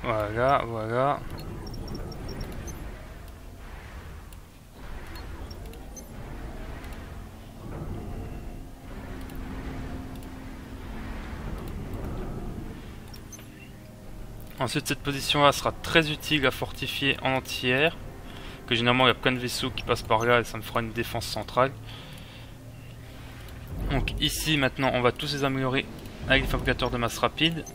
Voilà, voilà. Ensuite, cette position-là sera très utile à fortifier en entière. Que généralement, il y a plein de vaisseaux qui passent par là et ça me fera une défense centrale. Donc ici, maintenant, on va tous les améliorer avec les fabricateurs de masse rapide.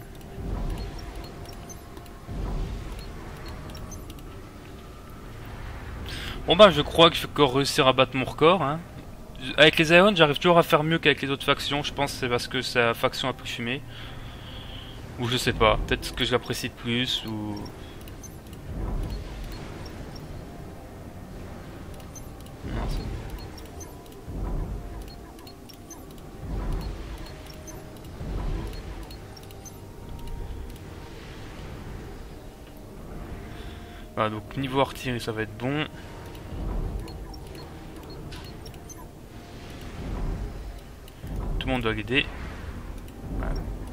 Bon bah, je crois que je vais encore réussir à battre mon record. Hein. Avec les Aeon, j'arrive toujours à faire mieux qu'avec les autres factions. Je pense que c'est parce que c'est la faction la plus fumée. Ou je sais pas, peut-être que je l'apprécie plus, ou... Non, voilà, donc niveau artillerie ça va être bon. Tout le monde doit l'aider. Voilà.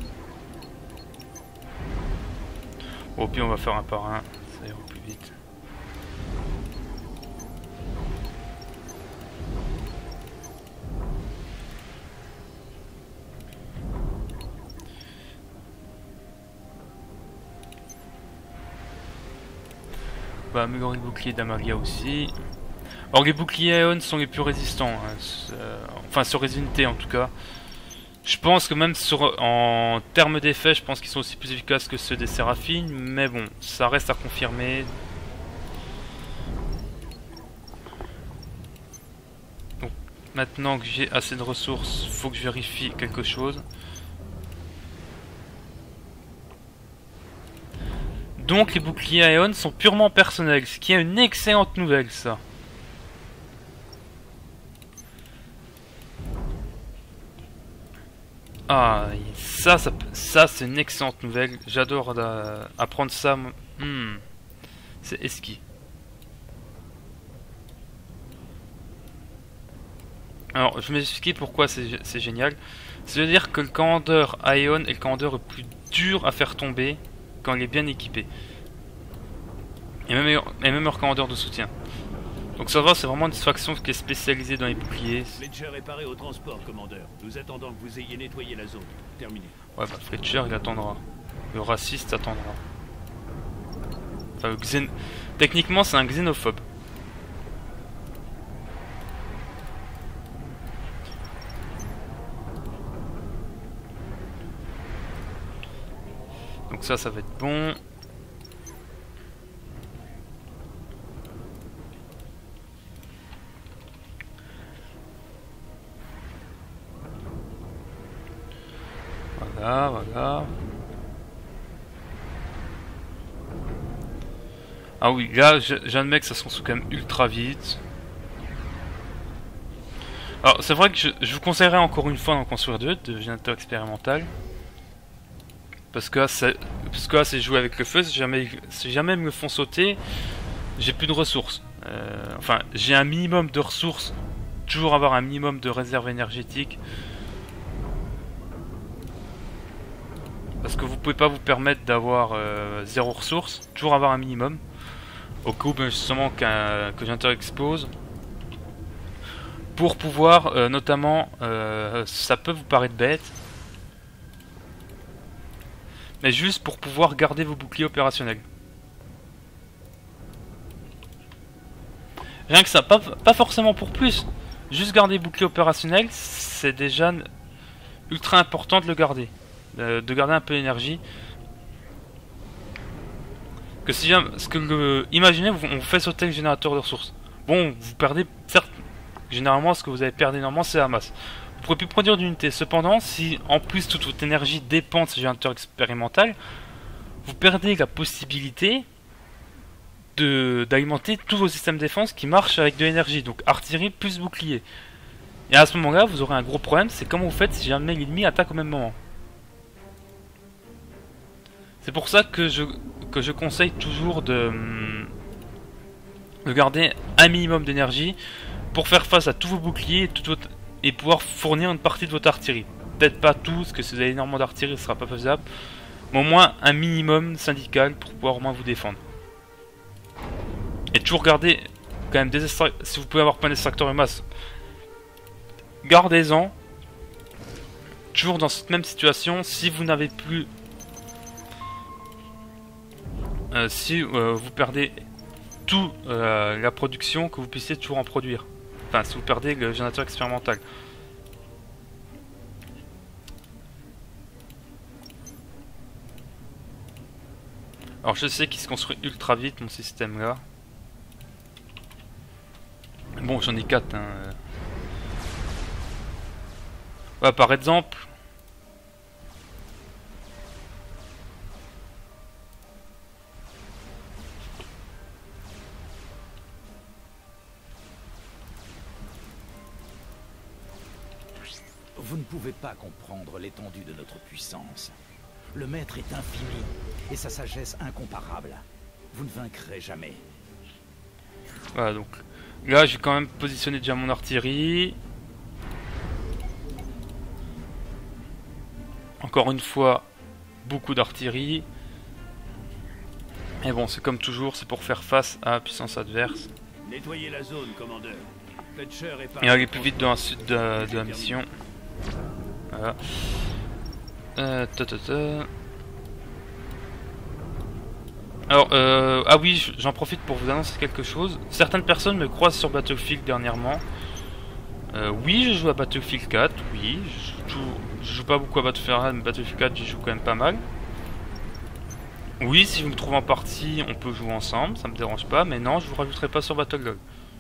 Bon, puis on va faire un par un, ça ira plus vite. On va améliorer le bouclier d'Amalia aussi. Alors les boucliers Aeon sont les plus résistants, hein, enfin sur les unités en tout cas. Je pense que même en termes d'effet, je pense qu'ils sont aussi plus efficaces que ceux des Séraphines, mais bon, ça reste à confirmer. Donc maintenant que j'ai assez de ressources, faut que je vérifie quelque chose. Donc les boucliers Aeon sont purement personnels, ce qui est une excellente nouvelle ça. Ah, ça c'est une excellente nouvelle. J'adore apprendre ça. C'est Eski. Alors, je vais m'expliquer pourquoi c'est génial. C'est-à-dire que le commandeur Aeon est le commandeur le plus dur à faire tomber quand il est bien équipé. Et même leur commandeur de soutien. Donc ça va, c'est vraiment une faction qui est spécialisée dans les boucliers. Fletcher est paré au transport, commandeur. Nous attendons que vous ayez nettoyé la zone. Terminé. Ouais, bah Fletcher il attendra. Le raciste attendra. Enfin, techniquement c'est un xénophobe. Donc ça va être bon. Voilà, voilà. Ah oui, là, j'admets que ça se construit quand même ultra vite. Alors, c'est vrai que je vous conseillerais encore une fois d'en construire deux, de générateur expérimental. Parce que là, c'est jouer avec le feu, si jamais ils me font sauter, j'ai plus de ressources. Enfin, j'ai un minimum de ressources, toujours avoir un minimum de réserve énergétique. Parce que vous pouvez pas vous permettre d'avoir zéro ressource, toujours avoir un minimum. Au cas où justement que Générateur explose. Pour pouvoir, notamment, ça peut vous paraître bête. Mais juste pour pouvoir garder vos boucliers opérationnels. Rien que ça, pas forcément pour plus. Juste garder les boucliers opérationnels, c'est déjà ultra important de le garder. De garder un peu d'énergie. Que si jamais, imaginez, on fait sauter le générateur de ressources. Bon, vous perdez, certes, généralement, ce que vous avez perdu normalement, c'est la masse. Vous pourrez plus produire d'unités. Cependant, si en plus toute votre énergie dépend de ce générateur expérimental, vous perdez la possibilité d'alimenter tous vos systèmes de défense qui marchent avec de l'énergie. Donc artillerie plus bouclier. Et à ce moment-là, vous aurez un gros problème, c'est comment vous faites si jamais l'ennemi attaque au même moment. C'est pour ça que je conseille toujours de garder un minimum d'énergie pour faire face à tous vos boucliers et pouvoir fournir une partie de votre artillerie. Peut-être pas tout, parce que si vous avez énormément d'artillerie, ce sera pas faisable. mais au moins un minimum syndical pour pouvoir au moins vous défendre. Et toujours garder quand même des si vous pouvez avoir plein d'extracteurs de masse, gardez-en. Toujours dans cette même situation, si vous n'avez plus... si vous perdez tout la production, que vous puissiez toujours en produire. Enfin, si vous perdez le générateur expérimental. Alors je sais qu'il se construit ultra vite mon système là. Bon, j'en ai 4 hein. Ouais, par exemple, Vous ne pouvez pas comprendre l'étendue de notre puissance. Le maître est infini, et sa sagesse incomparable. Vous ne vaincrez jamais. voilà, donc là j'ai quand même positionné déjà mon artillerie. Encore une fois, beaucoup d'artillerie. Et bon, c'est comme toujours, c'est pour faire face à la puissance adverse. Nettoyez la zone, commandeur. Fletcher est Et aller plus vite dans la suite de la mission. Voilà. Alors, ah oui, j'en profite pour vous annoncer quelque chose. Certaines personnes me croisent sur Battlefield dernièrement. Oui, je joue à Battlefield 4, oui. Je joue pas beaucoup à Battlefield 1, mais Battlefield 4, j'y joue quand même pas mal. Oui, si vous me trouvez en partie, on peut jouer ensemble, ça me dérange pas, mais non, je vous rajouterai pas sur Battlelog.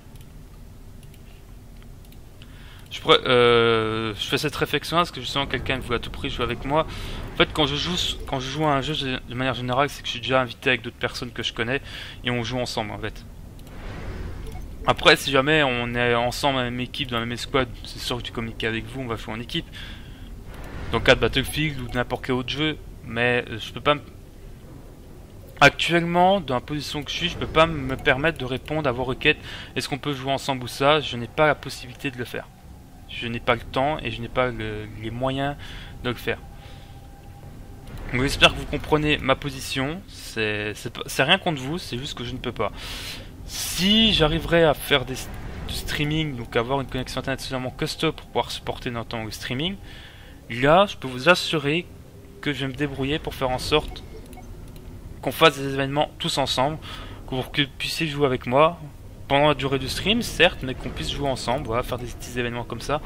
Je fais cette réflexion parce que justement quelqu'un veut à tout prix jouer avec moi. En fait, quand je joue à un jeu de manière générale, c'est que je suis déjà invité avec d'autres personnes que je connais et on joue ensemble en fait. Après, si jamais on est ensemble dans la même équipe, dans la même escouade, c'est sûr que tu communiques avec vous, on va jouer en équipe. Dans le cas de Battlefield ou de n'importe quel autre jeu, mais je peux pas actuellement, dans la position que je suis, je peux pas me permettre de répondre à vos requêtes. Est-ce qu'on peut jouer ensemble ou ça? Je n'ai pas la possibilité de le faire. Je n'ai pas le temps et je n'ai pas les moyens de le faire. Donc j'espère que vous comprenez ma position. C'est rien contre vous, c'est juste que je ne peux pas. Si j'arriverais à faire du streaming, donc avoir une connexion internet suffisamment costaud pour pouvoir supporter notamment le streaming, là je peux vous assurer que je vais me débrouiller pour faire en sorte qu'on fasse des événements tous ensemble, pour que vous puissiez jouer avec moi pendant la durée du stream, certes, mais qu'on puisse jouer ensemble, voilà, faire des petits événements comme ça.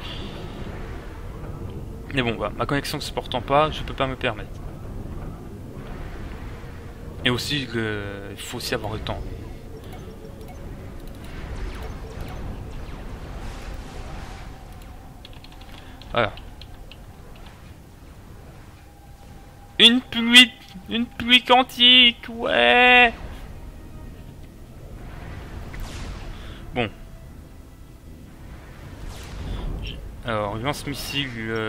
Mais bon, voilà, ma connexion ne supportant pas, je peux pas me permettre. Et aussi, il faut aussi avoir le temps. Voilà. Une pluie quantique, ouais. Bon. Alors, lance-missile,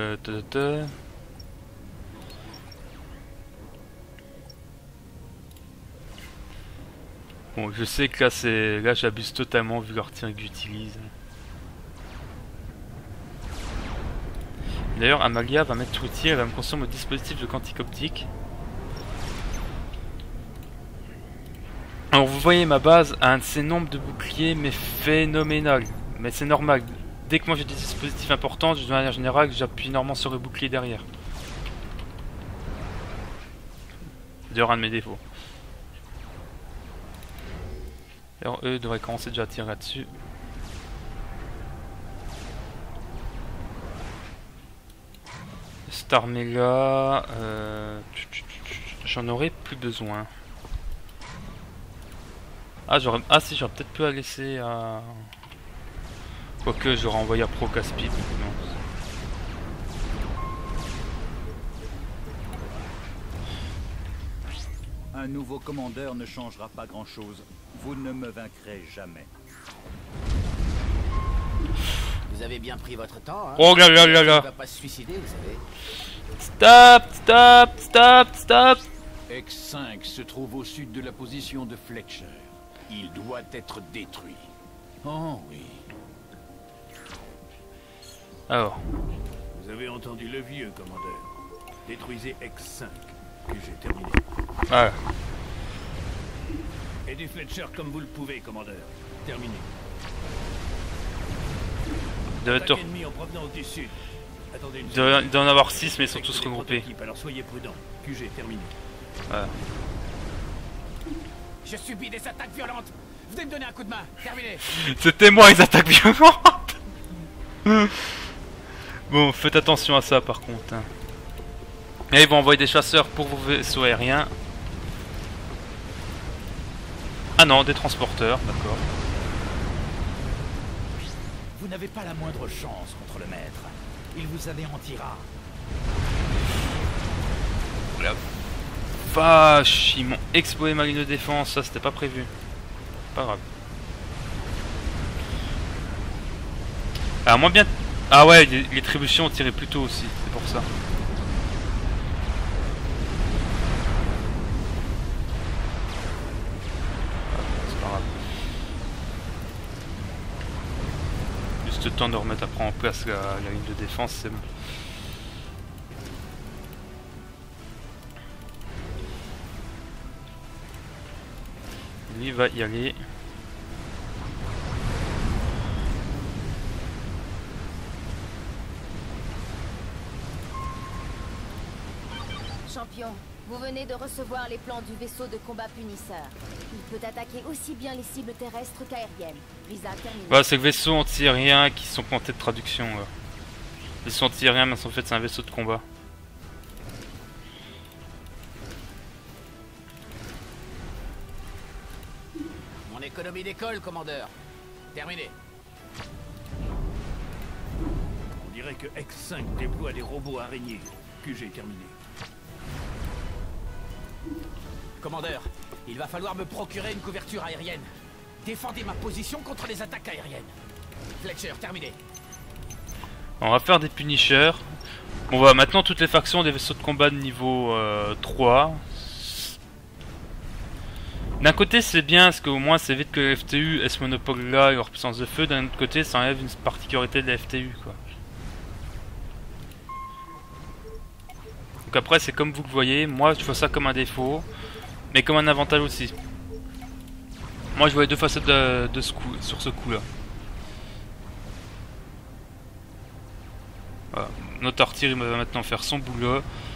Bon, je sais que là j'abuse totalement vu l'artillerie que j'utilise. D'ailleurs, Amalia va mettre outil, elle va me construire mon dispositif de quantique optique. Alors vous voyez, ma base a un de ces nombres de boucliers, mais phénoménal. Mais c'est normal. Dès que moi j'ai des dispositifs importants, de manière générale, j'appuie normalement sur le bouclier derrière. C'est d'ailleurs un de mes défauts. Alors eux devraient commencer déjà à tirer là-dessus. Cette armée là, j'en aurais plus besoin. Ah si, j'aurais peut-être pu la laisser à... Quoique j'aurais envoyé à Procaspi. Un nouveau commandeur ne changera pas grand-chose. Vous ne me vaincrez jamais. Vous avez bien pris votre temps, hein? Oh là là là là! Il va pas se suicider, vous savez. Stop! X5 se trouve au sud de la position de Fletcher. Il doit être détruit. Oh oui. Alors. Vous avez entendu le vieux, commandeur. Détruisez X5. J'ai terminé. Voilà. Et du Fletcher comme vous le pouvez, commandeur. Terminé. Attaque ennemi en provenance du sud. Attendez une il doit en avoir 6, mais ils sont tous regroupés. Alors soyez prudents. QG terminé. Voilà. Je subis des attaques violentes. Venez me donner un coup de main. Terminé. C'était moi les attaques violentes. Bon, faites attention à ça par contre. Hein. Et ils vont envoyer des chasseurs pour vos vaisseaux aériens. Ah non, des transporteurs, d'accord. Vous n'avez pas la moindre chance contre le maître. Il vous anéantira. La vache, ils m'ont explosé ma ligne de défense, ça c'était pas prévu. Pas grave. Ah, moins bien. Ah ouais, les trébuchets ont tiré plus tôt aussi, c'est pour ça. C'est pas grave. Juste le temps de remettre après en place la ligne de défense, c'est bon. Lui va y aller. Champion, vous venez de recevoir les plans du vaisseau de combat punisseur. Il peut attaquer aussi bien les cibles terrestres qu'aériennes. Visa terminé. Voilà, c'est le vaisseau anti-aérien qui sont plantés de traduction. Là. Les vaisseaux anti-aériens, mais en fait, c'est un vaisseau de combat. Mon économie d'école, commandeur. Terminé. On dirait que X5 déploie des robots araignées. QG terminé. Commandeur, il va falloir me procurer une couverture aérienne. Défendez ma position contre les attaques aériennes. Fletcher, terminé. On va faire des punishers. Bon, voilà, maintenant toutes les factions ont des vaisseaux de combat de niveau 3. D'un côté c'est bien parce qu'au moins c'est vite que les FTU aient ce monopole là et leur puissance de feu. D'un autre côté ça enlève une particularité de la FTU quoi. Donc après c'est comme vous le voyez, moi je vois ça comme un défaut, mais comme un avantage aussi. Moi je vois les deux facettes sur ce coup là. Voilà. Notre artillerie va maintenant faire son boulot.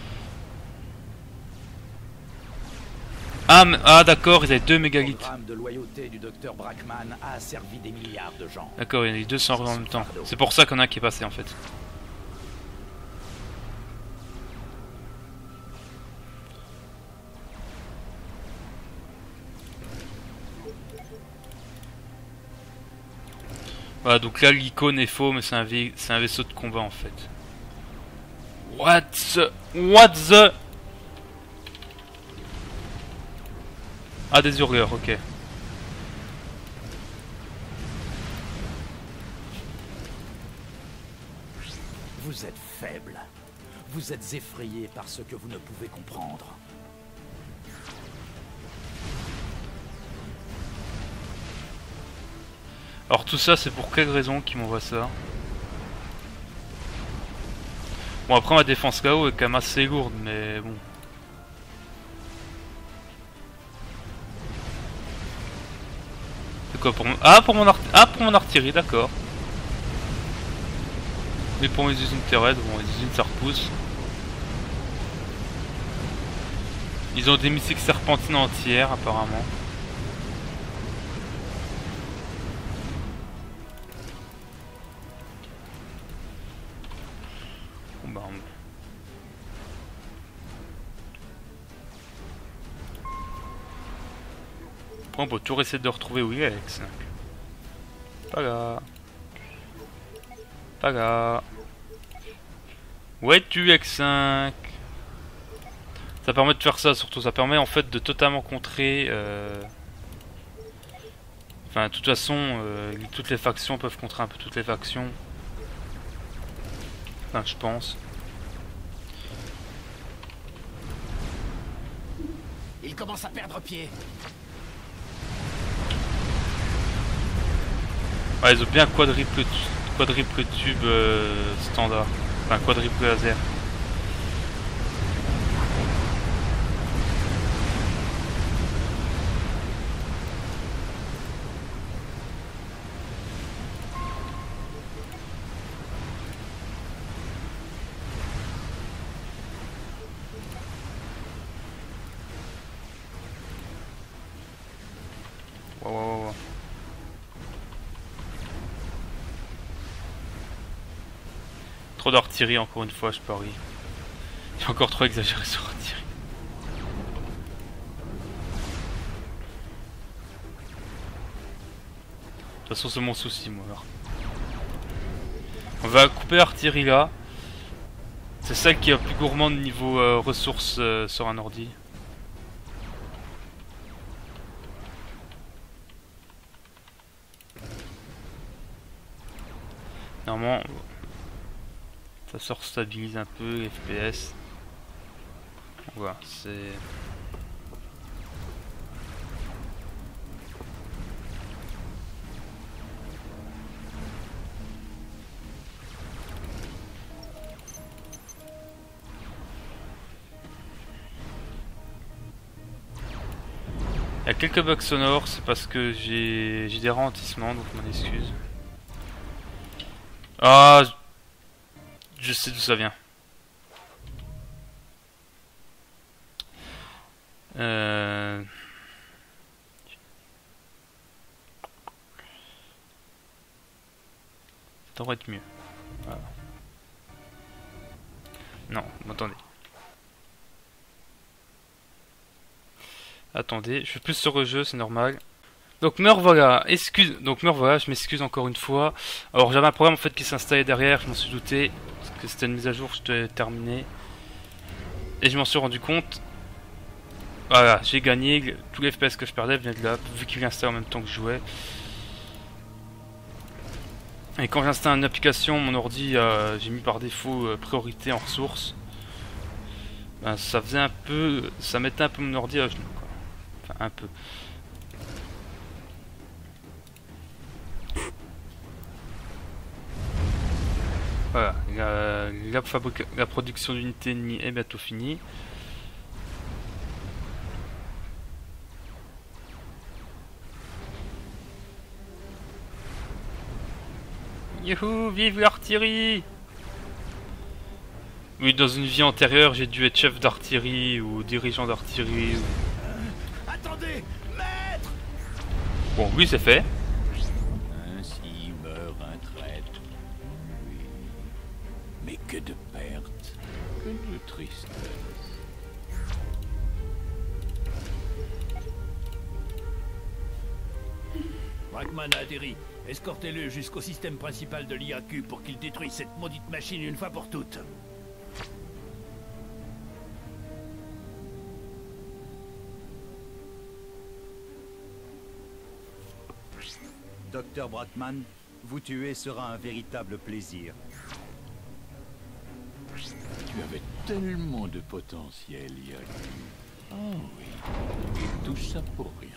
Ah d'accord, ils avaient 2 mégalithes. Le programme de loyauté du docteur Brackman a asservi des milliards de gens. D'accord, il y en a eu 200 en même temps. C'est pour ça qu'on a un qui est passé en fait. Voilà, donc là l'icône est faux, mais c'est un vaisseau de combat en fait. What the... Ah, des hurleurs, ok. Vous êtes faible. Vous êtes effrayé par ce que vous ne pouvez comprendre. Alors tout ça, c'est pour quelle raison qu'ils m'envoient ça? Bon, après ma défense KO est quand même assez lourde, mais bon. C'est quoi pour mon... Ah, pour mon artillerie, d'accord. Mais pour mes usines terrestres, bon, les usines ça repousse. Ils ont des missiles serpentines entières, apparemment. Bon bah... Après on peut toujours essayer de retrouver où il est, X5. Pas là. Pas là. Où es-tu, X5? Ça permet de faire ça, surtout ça permet en fait de totalement contrer... Enfin, de toute façon, toutes les factions peuvent contrer un peu toutes les factions. Enfin, je pense. Il commence à perdre pied. Ouais, ils ont bien quadruple tube standard. Enfin, quadruple laser. trop d'artillerie encore une fois, je parie. J'ai encore trop exagéré sur l'artillerie. De toute façon c'est mon souci moi alors. On va couper l'artillerie là. C'est celle qui est plus gourmande niveau ressources sur un ordi. Normalement ça se restabilise un peu les FPS. Voilà, c'est... Il y a quelques bugs sonores, c'est parce que j'ai des ralentissements, donc je m'en excuse. Ah, je sais d'où ça vient. Ça devrait être mieux. Voilà. Non, attendez. Attendez, je suis plus sur le jeu, c'est normal. Donc me revoilà, je m'excuse encore une fois. Alors j'avais un problème en fait qui s'installait derrière, je m'en suis douté. Parce que c'était une mise à jour, je t'ai terminé. Et je m'en suis rendu compte. Voilà, j'ai gagné, tous les FPS que je perdais venaient de là, vu qu'il installait en même temps que je jouais. Et quand j'installe une application, mon ordi, j'ai mis par défaut priorité en ressources. Ben, ça faisait un peu, ça mettait un peu mon ordi à genoux, quoi. Enfin, un peu. Voilà, la production d'unités ennemies est bientôt finie. Youhou, vive l'artillerie! Oui, dans une vie antérieure, j'ai dû être chef d'artillerie ou dirigeant d'artillerie. Ou... Attendez, maître! Bon, oui, c'est fait. Ainsi meurt un traître. Oui. Mais que de pertes, que de tristesse. Brackman a atterri. Escortez-le jusqu'au système principal de l'IAQ pour qu'il détruise cette maudite machine une fois pour toutes. Docteur Brackman, vous tuer sera un véritable plaisir. Tu avais tellement de potentiel, IAQ. Oh oui. Et tout ça pour rien.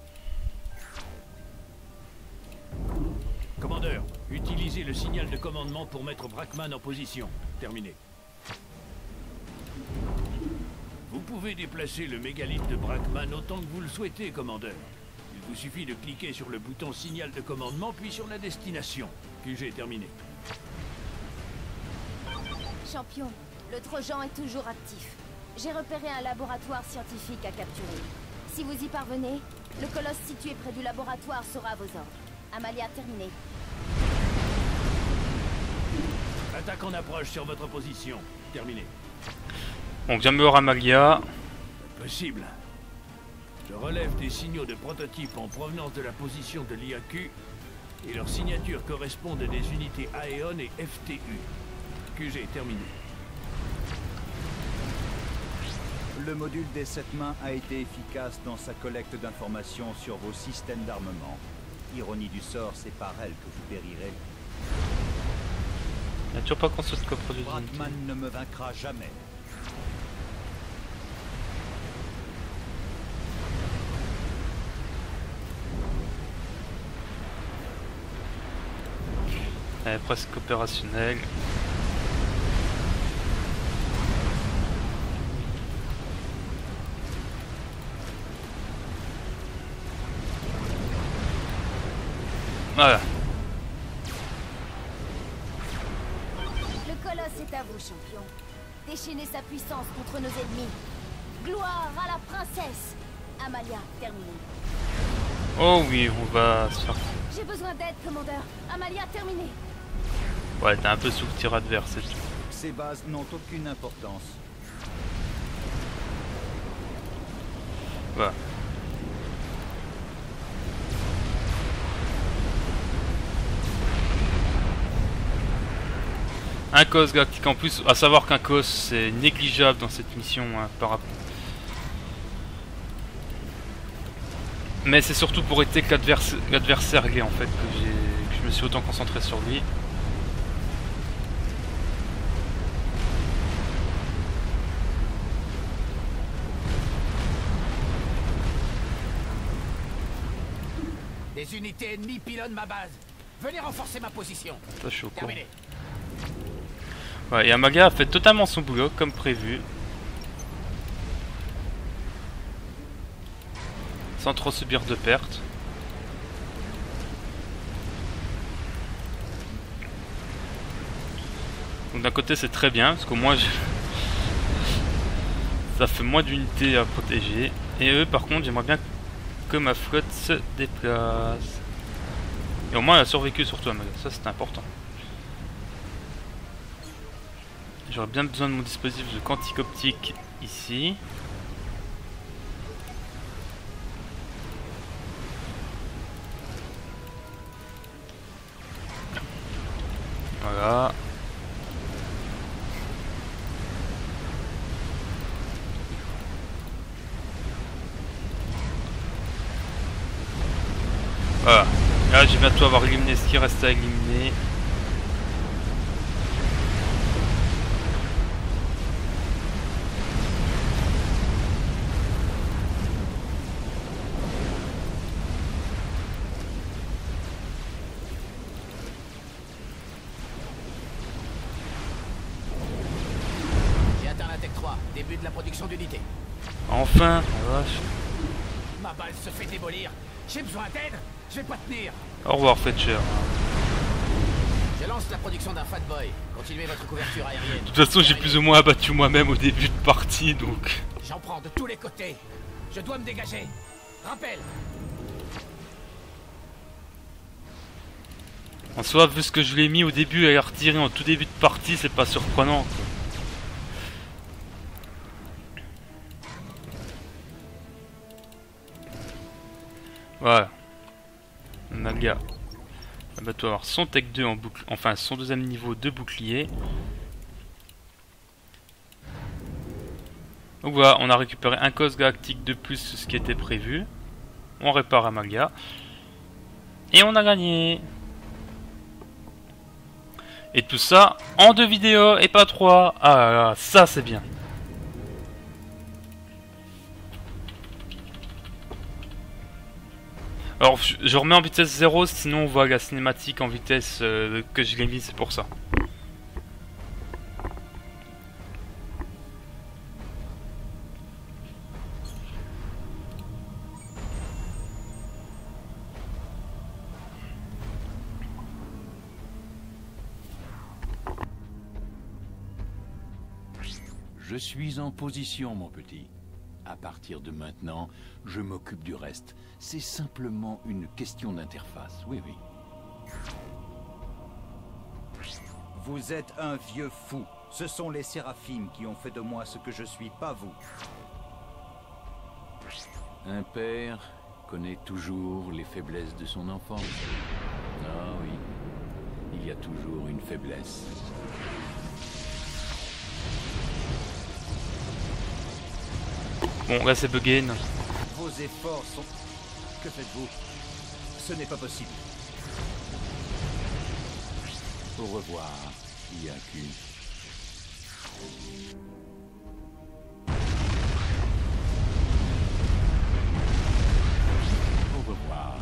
Commandeur, utilisez le signal de commandement pour mettre Brackman en position. Terminé. Vous pouvez déplacer le mégalith de Brackman autant que vous le souhaitez, commandeur. Il vous suffit de cliquer sur le bouton signal de commandement puis sur la destination. QG terminé. Champion, le Trojan est toujours actif. J'ai repéré un laboratoire scientifique à capturer. Si vous y parvenez, le colosse situé près du laboratoire sera à vos ordres. Amalia, terminé. Attaque en approche sur votre position. Terminé. Donc Jammer Amalia. Possible. Je relève des signaux de prototype en provenance de la position de l'IAQ et leurs signatures correspondent à des unités Aeon et FTU. QG terminé. Le module des 7 mains a été efficace dans sa collecte d'informations sur vos systèmes d'armement. Ironie du sort, c'est par elle que vous périrez. Il n'y a toujours pas qu'on se coproduit. Brackman ne me vaincra jamais. Elle est presque opérationnelle. Voilà. Le colosse est à vous, champion. Déchaînez sa puissance contre nos ennemis. Gloire à la princesse. Amalia, terminé. Oh oui, on va se faire... J'ai besoin d'aide, commandeur. Amalia, terminé. Ouais, t'es un peu sous le tir adverse, c'est tout. Ces bases n'ont aucune importance. Voilà. Un cos galactique en plus, à savoir qu'un cos c'est négligeable dans cette mission hein, par rapport. Mais c'est surtout pour éviter que l'adversaire l'ait en fait que je me suis autant concentré sur lui. Des unités ennemies pilonnent ma base. Venez renforcer ma position. Ça, je suis au courant. Terminé. Ouais, et Amaga a fait totalement son boulot comme prévu. Sans trop subir de pertes. Donc d'un côté c'est très bien parce qu'au moins ça fait moins d'unités à protéger. Et eux par contre j'aimerais bien que ma flotte se déplace. Et au moins elle a survécu surtout Amaga, ça c'est important. J'aurais bien besoin de mon dispositif de quantique optique ici. Voilà. Voilà. Là j'ai bientôt avoir éliminé ce qui reste à éliminer. Début de la production d'unités. Enfin, la vache. Ma base se fait démolir. J'ai besoin d'aide. Je vais pas tenir. Au revoir Fletcher. Je lance la production d'un Fat Boy. Continuez votre couverture aérienne. De toute façon j'ai plus ou moins abattu moi-même au début de partie donc. J'en prends de tous les côtés. Je dois me dégager. Rappel. En soi, vu ce que je l'ai mis au début à retirer en tout début de partie, c'est pas surprenant quoi. Voilà. Amaga. Abattoir son tech 2 en boucle. Enfin son deuxième niveau de bouclier. Donc voilà, on a récupéré un cos galactique de plus ce qui était prévu. On répare Amaga. Et on a gagné. Et tout ça en 2 vidéos et pas 3. Ah ça c'est bien. Alors je remets en vitesse 0 sinon on voit la cinématique en vitesse que je l'ai mis, c'est pour ça. Je suis en position, mon petit. À partir de maintenant, je m'occupe du reste. C'est simplement une question d'interface, oui, oui. Vous êtes un vieux fou. Ce sont les Séraphimes qui ont fait de moi ce que je suis, pas vous. Un père connaît toujours les faiblesses de son enfant. Ah oui, il y a toujours une faiblesse. Bon là c'est bugué. Non. Vos efforts sont... Que faites-vous? Ce n'est pas possible. Au revoir, IAQ. Au revoir.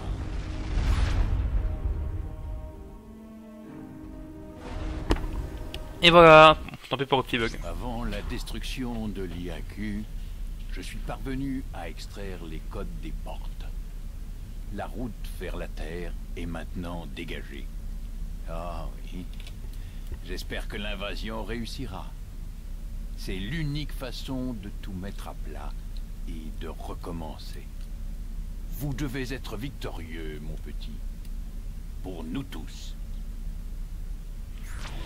Et voilà, tant pis pour le petit bug. Avant la destruction de l'IAQ, je suis parvenu à extraire les codes des portes. La route vers la Terre est maintenant dégagée. Ah oui. J'espère que l'invasion réussira. C'est l'unique façon de tout mettre à plat et de recommencer. Vous devez être victorieux, mon petit. Pour nous tous.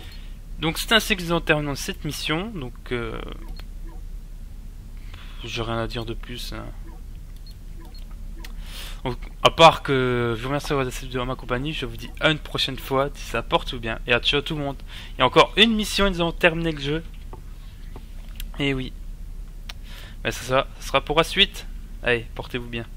Donc c'est ainsi que nous terminons cette mission. Donc j'ai rien à dire de plus. Hein. Donc, à part que je vous remercie d'avoir accepté de ma compagnie, je vous dis à une prochaine fois, si ça porte ou bien. Et à ciao tout le monde. Il y a encore une mission et nous allons terminer le jeu. Et oui. Mais ça sera pour la suite. Allez, portez-vous bien.